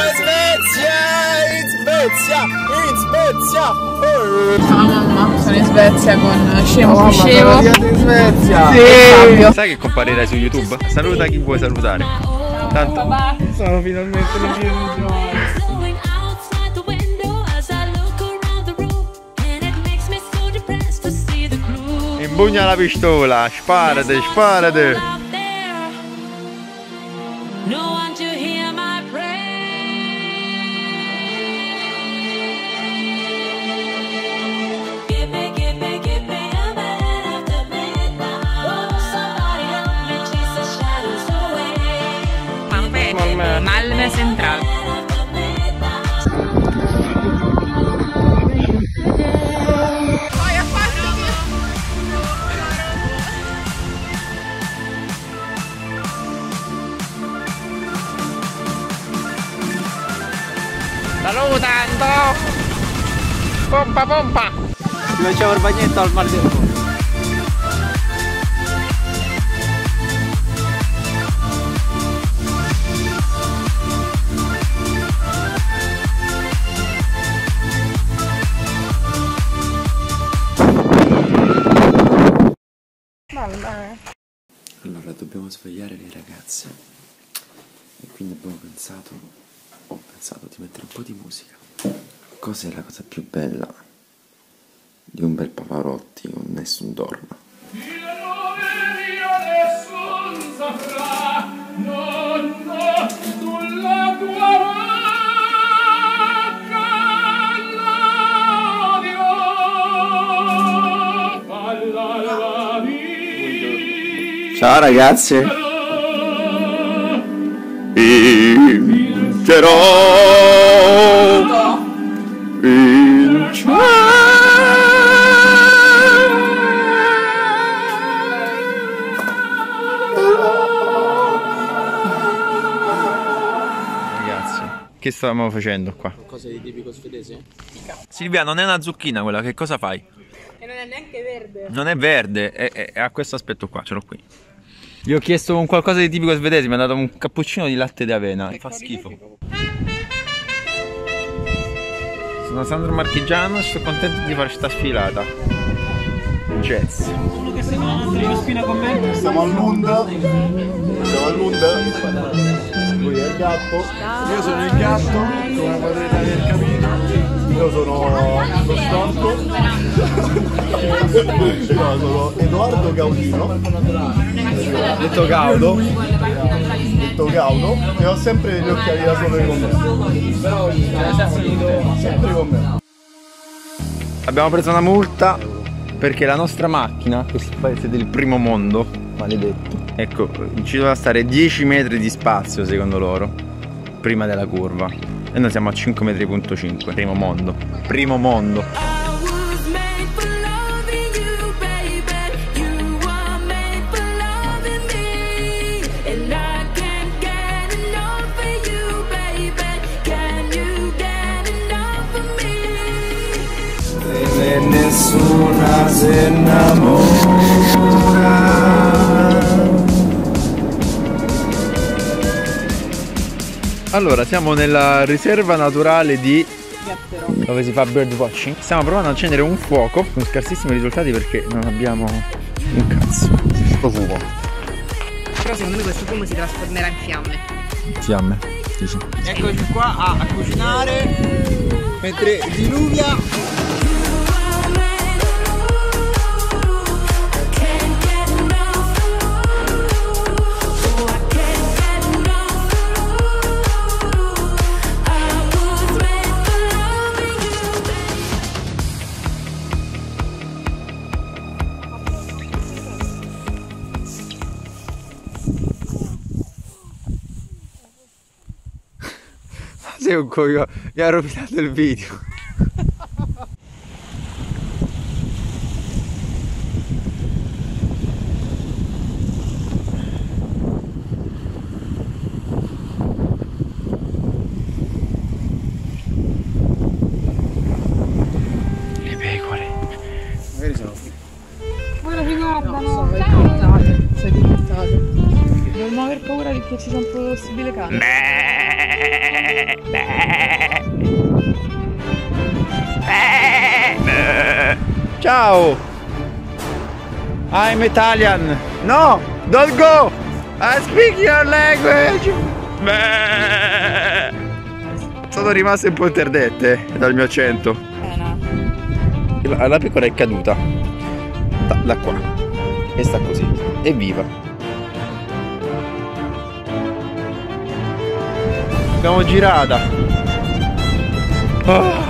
Svezia! In Svezia! In Svezia! Ciao mamma, sono in Svezia con Scemo Scevo. In Svezia! Sì. Sai che comparirai su YouTube? Saluta chi vuoi salutare. Tanto sono finalmente in giro. Imbugna la pistola, sparate, sparate. Malmö Central. Salutando! Pompa pompa! Ci facciamo il bagnetto al Mar del Mondo. Allora dobbiamo svegliare le ragazze e quindi ho pensato di mettere un po' di musica. Cos'è la cosa più bella di un bel Pavarotti con Nessun Dorma? Ciao ragazze! Vincerò in cielo. Ragazzi, che stavamo facendo qua? Qualcosa di tipico svedese? Silvia, non è una zucchina quella, che cosa fai? E non è neanche verde. Non è verde, ha questo aspetto qua, ce l'ho qui. Gli ho chiesto un qualcosa di tipico svedese, mi ha dato un cappuccino di latte di avena. Fa schifo. Sono Sandro Marchigiano e sono contento di fare sta sfilata. Jazz. Uno che si chiama Spina con me. Siamo a Lund. Lui è il gatto. Io sono il gatto, come potrete aver capito. Io sono lo storto. No, sono Edoardo Gaudino. Detto Gaudo. Detto Gaudo. E ho sempre gli occhiali da sole con me. Però sempre con me. Abbiamo preso una multa perché la nostra macchina, questo paese del primo mondo, maledetto, ecco, ci doveva stare 10 metri di spazio secondo loro prima della curva e noi siamo a 5,5 metri. Primo mondo. Primo mondo. E nessuna se innamora. Allora, siamo nella riserva naturale di dove si fa bird watching. Stiamo provando ad accendere un fuoco con scarsissimi risultati perché non abbiamo un cazzo. Sto fuoco. Però secondo me questo fumo si trasformerà in fiamme. Fiamme, dici. Eccoci qua a cucinare mentre diluvia. Sei un coglione, mi ha rovinato il video. Le pecore. Magari sono qui. Guarda che guardano. Sei diventate. Dovremmo aver paura che ci sia un possibile cane. Ciao! I'm Italian! No! Don't go! I speak your language! Sono rimaste un po' interdette dal mio accento. La pecora è caduta da qua e sta così. Evviva! Abbiamo girata. Oh.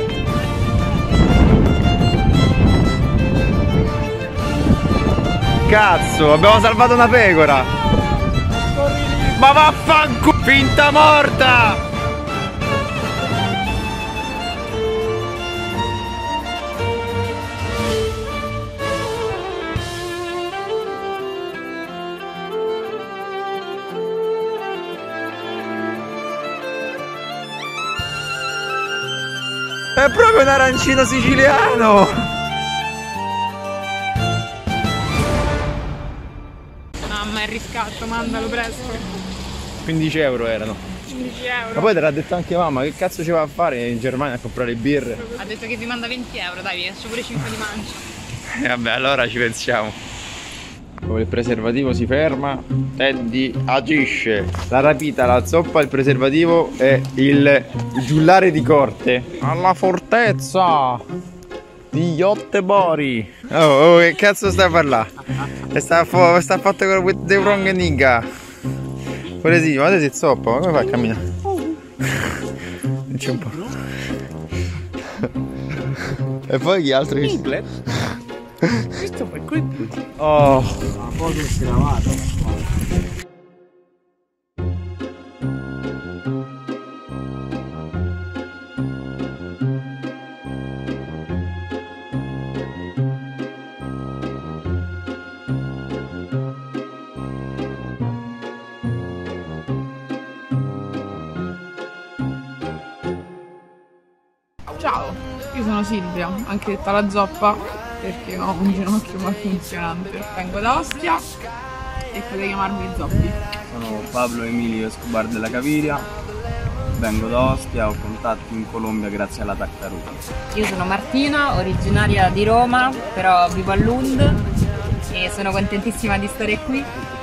Cazzo, abbiamo salvato una pecora! Ma vaffanculo! Finta morta! È proprio un arancino siciliano! Mamma, il riscatto, mandalo presto. 15 euro erano. 15 euro. Ma poi te l'ha detto anche mamma, che cazzo ci va a fare in Germania a comprare birre? Ha detto che vi manda 20 euro, dai, vi lascio pure 5 di mancia. Vabbè, allora ci pensiamo. Dove il preservativo si ferma, Teddy agisce. La rapita, la zoppa, il preservativo e il giullare di corte. Alla fortezza di Göteborg. Oh, che cazzo stai a parlare? Sta fatto with the wrong nigga. Pure sì, guarda se zoppa, ma come fai a camminare? C'è un po'. E poi chi altro che si... Questo poi qui puti. Oh. La foto si è lavata. Ciao, io sono Silvia, anche detta la zoppa, perché ho un ginocchio malfunzionante. Vengo da Ostia e potete chiamarmi Zoppi. Sono Pablo Emilio Escobar della Caviria, vengo da Ostia, ho contatti in Colombia grazie alla tartaruga. Io sono Martina, originaria di Roma, però vivo a Lund e sono contentissima di stare qui.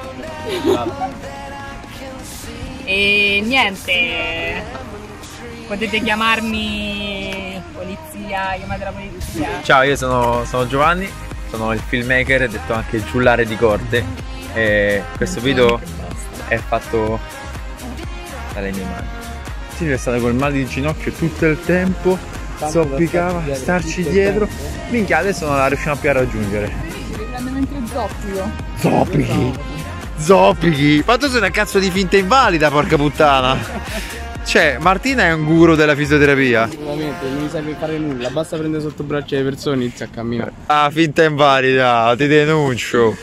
E niente, potete chiamarmi polizia, chiamate la polizia. Ciao, io sono Giovanni, sono il filmmaker e detto anche il giullare di corte. E questo video è fatto dalle mie mani. Silvia è stata col mal di ginocchio tutto il tempo, zoppicava, starci dietro. Minchia, adesso non la riusciamo più a raggiungere. Mi riprende mentre zoppico. Zoppichi! Zoppichi! Ma tu sei una cazzo di finta invalida, porca puttana! Cioè, Martina è un guru della fisioterapia. Sicuramente non mi serve fare nulla, basta prendere sotto braccia le persone e inizia a camminare. Ah, finta invalida, ti denuncio.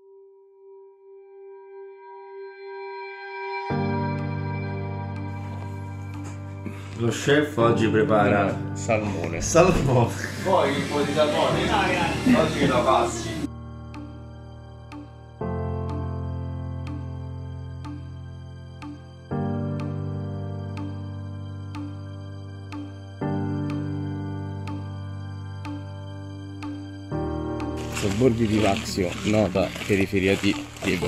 Lo chef oggi prepara Salmone. salmone. Poi un po' di salmone. Oggi la passi. Sobborghi di Lazio, nota periferia di Diego.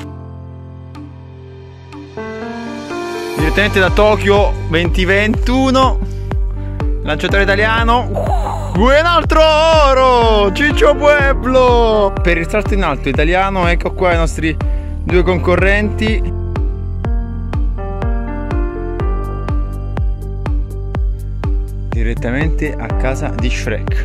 Direttamente da Tokyo 2021, lanciatore italiano, un altro oro, Ciccio Pueblo. Per il salto in alto italiano, ecco qua i nostri due concorrenti. Direttamente a casa di Shrek.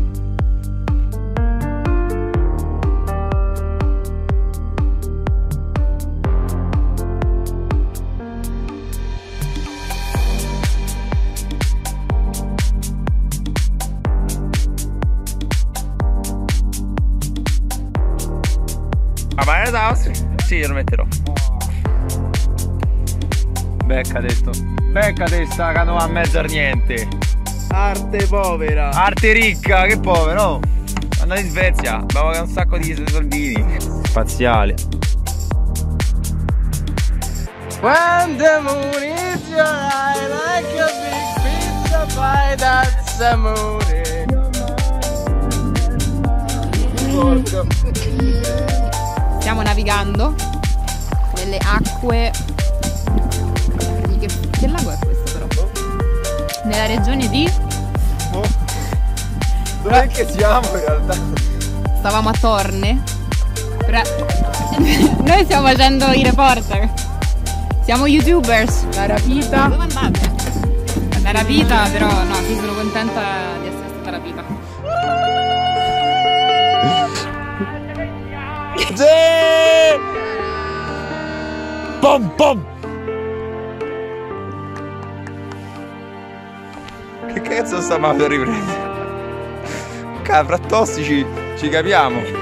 Ma da Austria? Sì, lo metterò. Becca detto. Becca testa canoa a mezzo a niente. Arte povera. Arte ricca, che povero. Andate in Svezia, abbiamo un sacco di soldini. Spaziale. When the moon is your eye like a big pizza pie, that's amore. Stiamo navigando nelle acque che lago è questo però? Nella regione di... Dov'è che siamo in realtà? Stavamo a Torne. Noi stiamo facendo i reporter. Siamo youtubers. La rapita. Dove andate? La rapita, però no, sì, sono contenta di essere stata rapita. Sì! Pom pom! Che cazzo stavamo a riprendere? Fra tossici ci capiamo.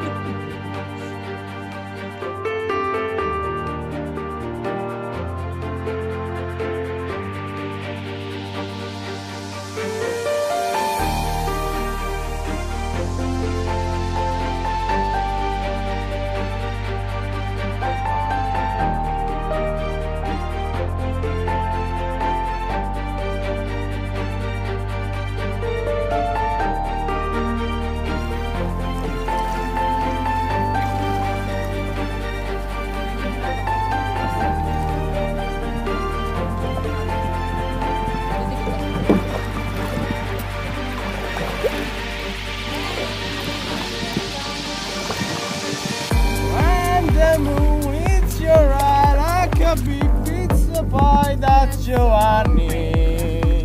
Poi da Giovanni.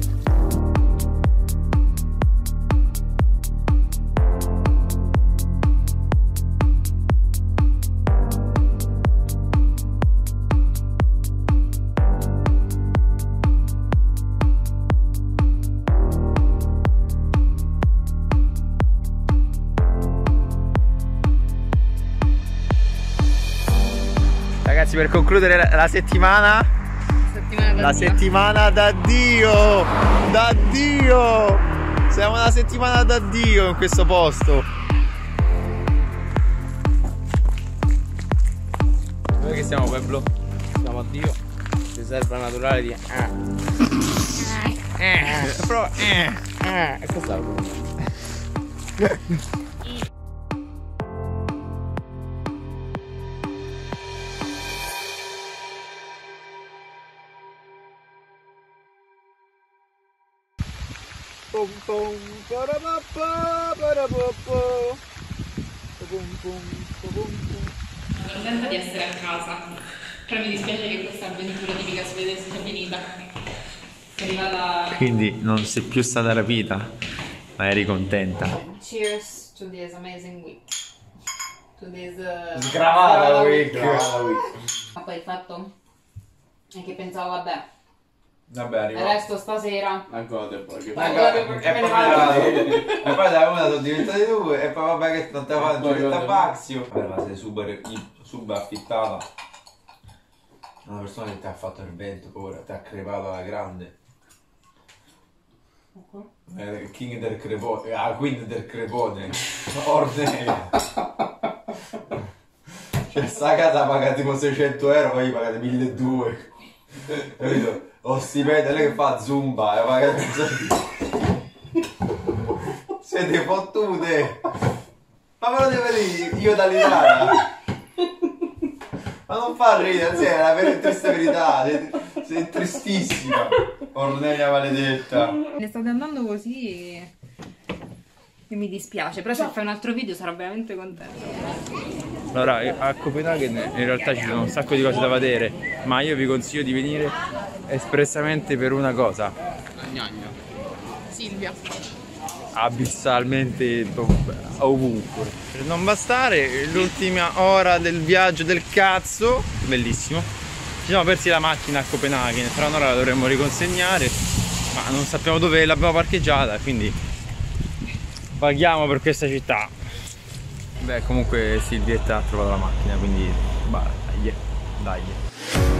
Ragazzi, per concludere la settimana, la settimana da Dio! Da Dio! Siamo una settimana da Dio in questo posto. Dove che siamo, Pueblo? Siamo a Dio. Riserva naturale di Però e questa Contenta di essere a casa, però mi dispiace che questa avventura tipica svedese sia finita. È arrivata... quindi non sei più stata rapita, ma eri contenta. Cheers to this amazing week. To this... Sgravata week. Ma poi il fatto è che pensavo, vabbè, Vabbè, arrivo. resto stasera. ancora te poi. E poi da una sono diventate due e poi vabbè che non te la faccio il Baxio. Vabbè, ma sei super affittata. Una persona che ti ha fatto il vento, ora ti ha crepato alla grande. King del crepone, Queen del crepone, Ornella. Cioè sta casa paga tipo 600 euro, poi pagate 1200. Capito? Ho stipendio, lei che fa zumba, pagate siete fottute. Ma me lo devo dire io dall'Italia. Ma non fa ridere, è la triste verità, sei tristissima. Ornella maledetta. Ne state andando così e mi dispiace, però se fai un altro video sarò veramente contenta. Allora, a Copenaghen in realtà ci sono un sacco di cose da vedere, ma io vi consiglio di venire espressamente per una cosa. Silvia. Abissalmente ovunque. Per non bastare, l'ultima ora del viaggio del cazzo, bellissimo. Ci siamo persi la macchina a Copenaghen, tra un'ora la dovremmo riconsegnare, ma non sappiamo dove l'abbiamo parcheggiata, quindi paghiamo per questa città. Beh, comunque Silvietta ha trovato la macchina, quindi dai.